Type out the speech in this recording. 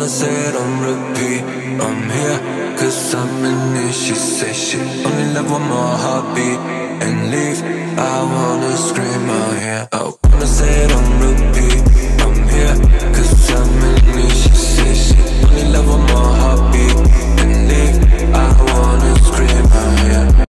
wanna say it on repeat. I'm here, cause I'm in it. She say she only love one more heartbeat and leave. I wanna scream out here.